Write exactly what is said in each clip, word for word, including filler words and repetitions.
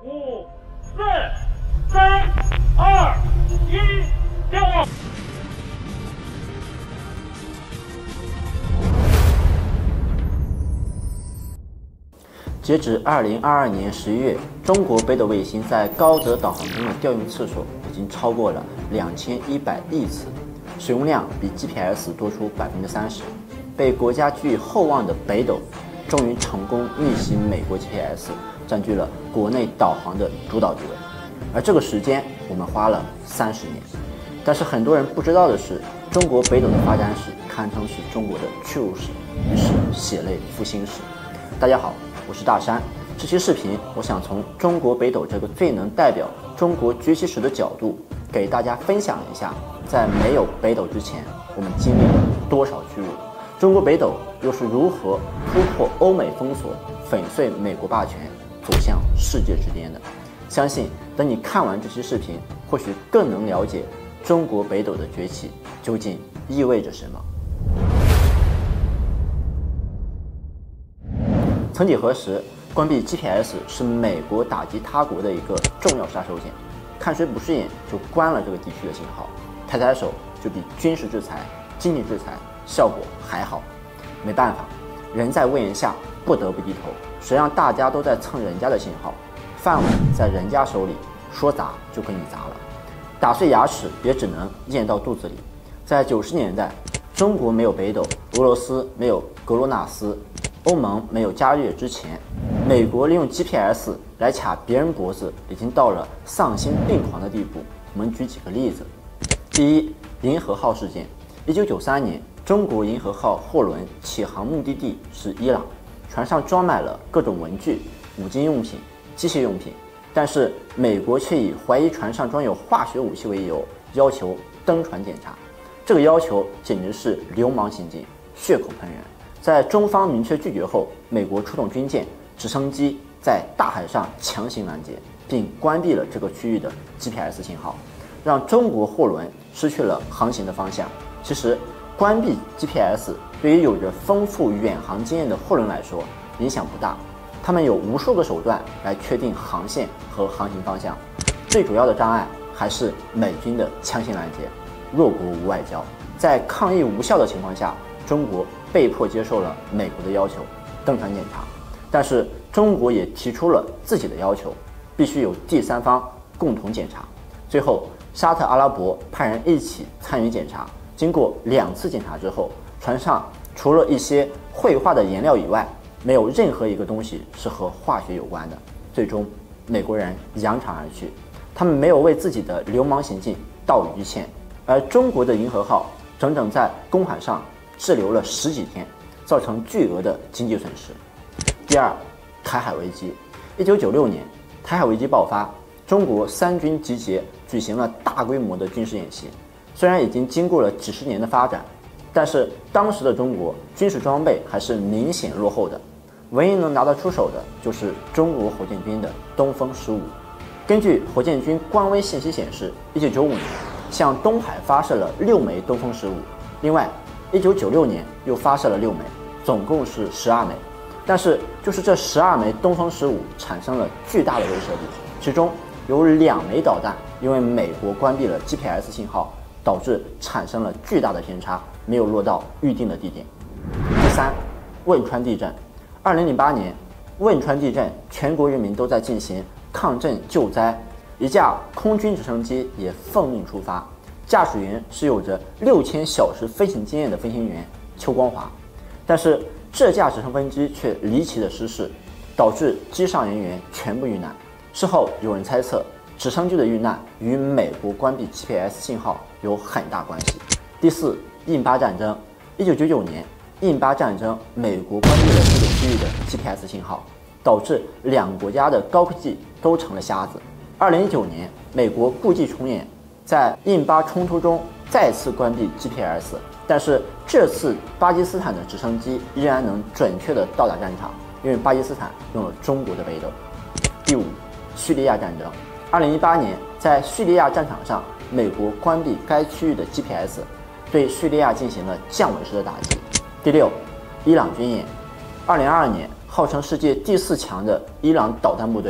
五、四、三、二、一，点火！ 截止二零二二年十一月，中国北斗卫星在高德导航中的调用次数已经超过了两千一百亿次，使用量比 G P S 多出百分之三十。被国家寄予厚望的北斗，终于成功逆袭美国 G P S， 占据了国内导航的主导地位。而这个时间，我们花了三十年。但是很多人不知道的是，中国北斗的发展史堪称是中国的屈辱史，也是血泪复兴史。大家好，我是大山。这期视频，我想从中国北斗这个最能代表中国崛起史的角度，给大家分享一下，在没有北斗之前，我们经历了多少屈辱，中国北斗又是如何突破欧美封锁，粉碎美国霸权，走向世界之巅的。相信等你看完这期视频，或许更能了解中国北斗的崛起究竟意味着什么。曾几何时，关闭 G P S 是美国打击他国的一个重要杀手锏，看谁不顺眼就关了这个地区的信号，抬抬手就比军事制裁、经济制裁效果还好。没办法，人在屋檐下不得不低头，谁让大家都在蹭人家的信号，饭碗在人家手里，说砸就给你砸了，打碎牙齿也只能咽到肚子里。在九十年代，中国没有北斗，俄罗斯没有格罗纳斯，欧盟没有加热之前，美国利用 G P S 来卡别人脖子，已经到了丧心病狂的地步。我们举几个例子。第一，银河号事件。一九九三年，中国银河号货轮起航目的地是伊朗，船上装满了各种文具、五金用品、机械用品，但是美国却以怀疑船上装有化学武器为由，要求登船检查。这个要求简直是流氓行径，血口喷人。在中方明确拒绝后，美国出动军舰、直升机在大海上强行拦截，并关闭了这个区域的 G P S 信号，让中国货轮失去了航行的方向。其实，关闭 G P S 对于有着丰富远航经验的货轮来说影响不大，他们有无数个手段来确定航线和航行方向。最主要的障碍还是美军的强行拦截。弱国无外交，在抗议无效的情况下，中国被迫接受了美国的要求，登船检查。但是中国也提出了自己的要求，必须有第三方共同检查。最后，沙特阿拉伯派人一起参与检查。经过两次检查之后，船上除了一些绘画的颜料以外，没有任何一个东西是和化学有关的。最终，美国人扬长而去，他们没有为自己的流氓行径道一句歉。而中国的银河号整整在公海上滞留了十几天，造成巨额的经济损失。第二，台海危机。一九九六年，台海危机爆发，中国三军集结，举行了大规模的军事演习。虽然已经经过了几十年的发展，但是当时的中国军事装备还是明显落后的，唯一能拿得出手的就是中国火箭军的东风十五。根据火箭军官微信息显示，一九九五年向东海发射了六枚东风十五，另外一九九六年又发射了六枚，总共是十二枚。但是就是这十二枚东风十五产生了巨大的威慑力，其中有两枚导弹因为美国关闭了 G P S 信号，导致产生了巨大的偏差，没有落到预定的地点。第三，汶川地震。二零零八年，汶川地震，全国人民都在进行抗震救灾。一架空军直升机也奉命出发，驾驶员是有着六千小时飞行经验的飞行员邱光华，但是这架直升飞机却离奇的失事，导致机上人员全部遇难。事后有人猜测，直升机的遇难与美国关闭 G P S 信号有很大关系。第四，印巴战争。一九九九年，印巴战争，美国关闭了这个区域的 G P S 信号，导致两国家的高科技都成了瞎子。二零一九年，美国故伎重演，在印巴冲突中再次关闭 G P S， 但是这次巴基斯坦的直升机依然能准确地到达战场，因为巴基斯坦用了中国的北斗。第五，叙利亚战争。二零一八年，在叙利亚战场上，美国关闭该区域的 G P S， 对叙利亚进行了降维式的打击。第六，伊朗军演。二零二二年，号称世界第四强的伊朗导弹部队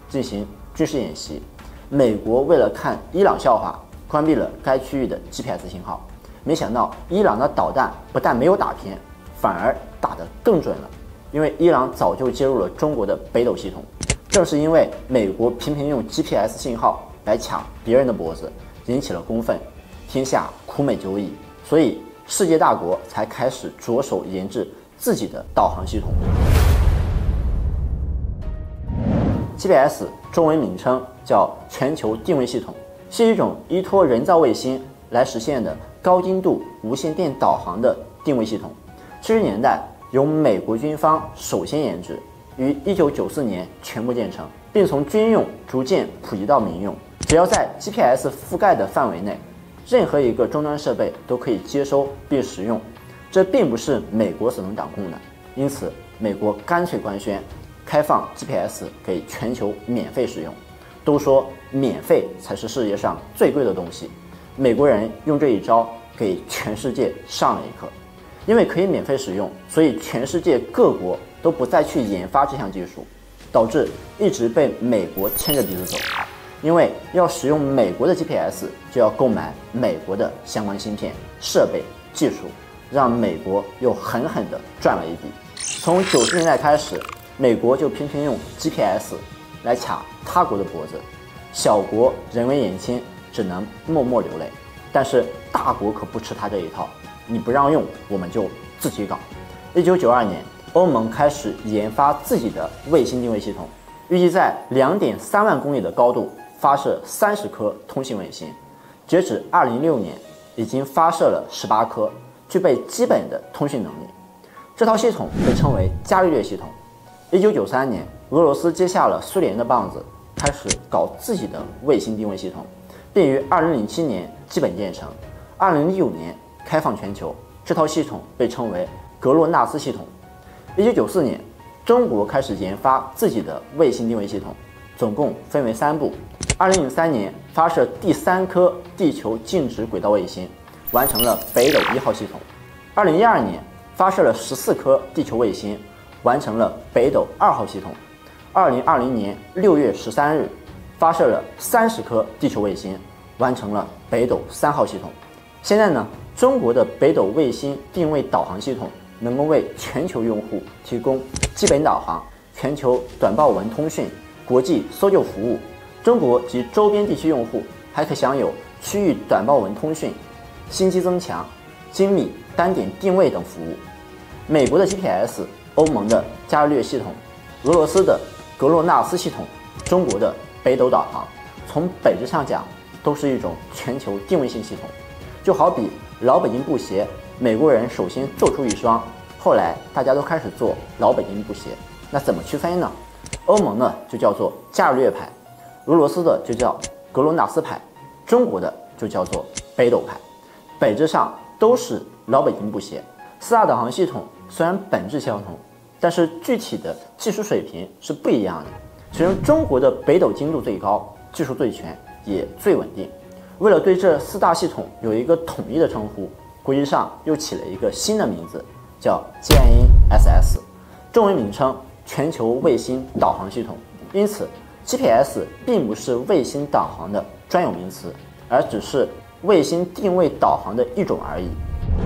进行军事演习。美国为了看伊朗笑话，关闭了该区域的 G P S 信号。没想到伊朗的导弹不但没有打偏，反而打得更准了，因为伊朗早就接入了中国的北斗系统。正是因为美国频频用 G P S 信号来卡别人的脖子，引起了公愤，天下苦美久矣，所以世界大国才开始着手研制自己的导航系统。G P S 中文名称叫全球定位系统，是一种依托人造卫星来实现的高精度无线电导航的定位系统。七十年代由美国军方首先研制，于一九九四年全部建成，并从军用逐渐普及到民用。只要在 G P S 覆盖的范围内，任何一个终端设备都可以接收并使用。这并不是美国所能掌控的，因此美国干脆官宣开放 G P S 给全球免费使用。都说免费才是世界上最贵的东西，美国人用这一招给全世界上了一课。因为可以免费使用，所以全世界各国都不再去研发这项技术，导致一直被美国牵着鼻子走。因为要使用美国的 G P S， 就要购买美国的相关芯片、设备、技术，让美国又狠狠地赚了一笔。从九十年代开始，美国就频频用 G P S 来卡他国的脖子，小国人微言轻，只能默默流泪。但是大国可不吃他这一套，你不让用，我们就自己搞。一九九二年，欧盟开始研发自己的卫星定位系统，预计在两点三万公里的高度发射三十颗通信卫星。截止二零一六年，已经发射了十八颗，具备基本的通讯能力。这套系统被称为伽利略系统。一九九三年，俄罗斯接下了苏联的棒子，开始搞自己的卫星定位系统，并于二零零七年基本建成，二零一五年开放全球。这套系统被称为格洛纳斯系统。一九九四年，中国开始研发自己的卫星定位系统，总共分为三步。二零零三年发射第三颗地球静止轨道卫星，完成了北斗一号系统。二零一二年发射了十四颗地球卫星，完成了北斗二号系统。二零二零年六月十三日发射了三十颗地球卫星，完成了北斗三号系统。现在呢，中国的北斗卫星定位导航系统能够为全球用户提供基本导航、全球短报文通讯、国际搜救服务。中国及周边地区用户还可享有区域短报文通讯、星际增强、精密单点定位等服务。美国的 G P S、欧盟的伽利略系统、俄罗斯的格洛纳斯系统、中国的北斗导航，从本质上讲都是一种全球定位性系统。就好比老北京布鞋，美国人首先做出一双，后来大家都开始做老北京布鞋。那怎么区分呢？欧盟呢就叫做伽利略派，俄罗斯的就叫格罗纳斯派，中国的就叫做北斗派。本质上都是老北京布鞋。四大导航系统虽然本质相同，但是具体的技术水平是不一样的。其中中国的北斗精度最高，技术最全，也最稳定。为了对这四大系统有一个统一的称呼，国际上又起了一个新的名字，叫 G N E S S， 中文名称全球卫星导航系统。因此 G P S 并不是卫星导航的专有名词，而只是卫星定位导航的一种而已。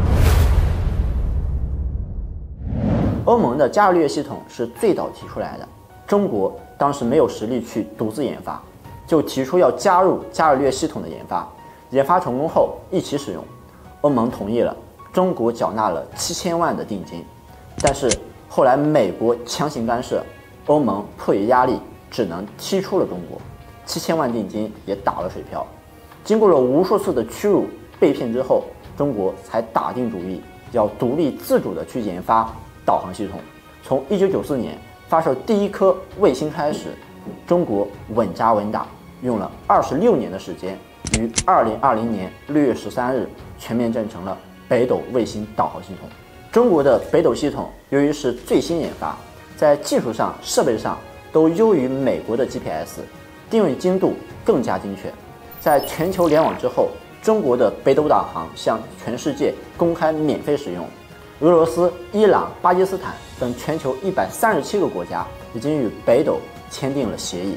欧盟的伽利略系统是最早提出来的，中国当时没有实力去独自研发，就提出要加入伽利略系统的研发。研发成功后一起使用，欧盟同意了，中国缴纳了七千万的定金。但是后来美国强行干涉，欧盟迫于压力只能踢出了中国，七千万定金也打了水漂。经过了无数次的屈辱被骗之后，中国才打定主意要独立自主的去研发导航系统。从一九九四年发射第一颗卫星开始，中国稳扎稳打，用了二十六年的时间，于二零二零年六月十三日全面建成了北斗卫星导航系统。中国的北斗系统由于是最新研发，在技术上、设备上都优于美国的 G P S， 定位精度更加精确。在全球联网之后，中国的北斗导航向全世界公开免费使用。俄罗斯、伊朗、巴基斯坦等全球一百三十七个国家已经与北斗签订了协议，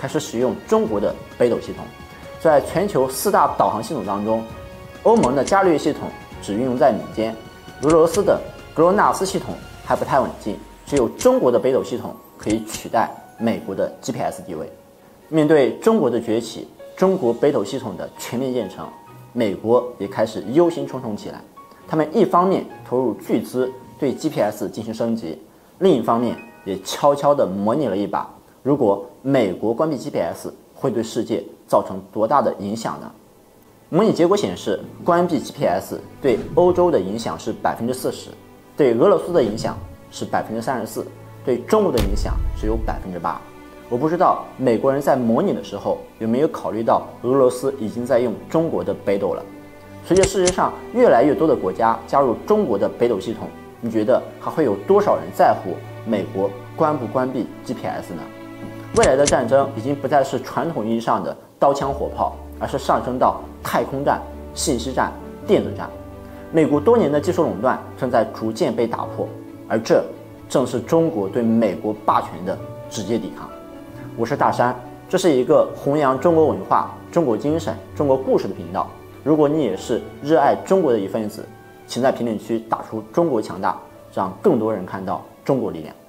开始使用中国的北斗系统。在全球四大导航系统当中，欧盟的伽利略系统只运用在民间，俄罗斯的格罗纳斯系统还不太稳定，只有中国的北斗系统可以取代美国的 G P S 地位。面对中国的崛起，中国北斗系统的全面建成，美国也开始忧心忡忡起来。他们一方面投入巨资对 G P S 进行升级，另一方面也悄悄地模拟了一把，如果美国关闭 G P S 会对世界造成多大的影响呢？模拟结果显示，关闭 G P S 对欧洲的影响是百分之四十，对俄罗斯的影响是百分之三十四，对中国的影响只有百分之八。我不知道美国人在模拟的时候有没有考虑到俄罗斯已经在用中国的北斗了。随着世界上越来越多的国家加入中国的北斗系统，你觉得还会有多少人在乎美国关不关闭 G P S 呢？未来的战争已经不再是传统意义上的刀枪火炮，而是上升到太空战、信息战、电子战。美国多年的技术垄断正在逐渐被打破，而这正是中国对美国霸权的直接抵抗。我是大山，这是一个弘扬中国文化、中国精神、中国故事的频道。如果你也是热爱中国的一份子，请在评论区打出中国强大，让更多人看到中国力量。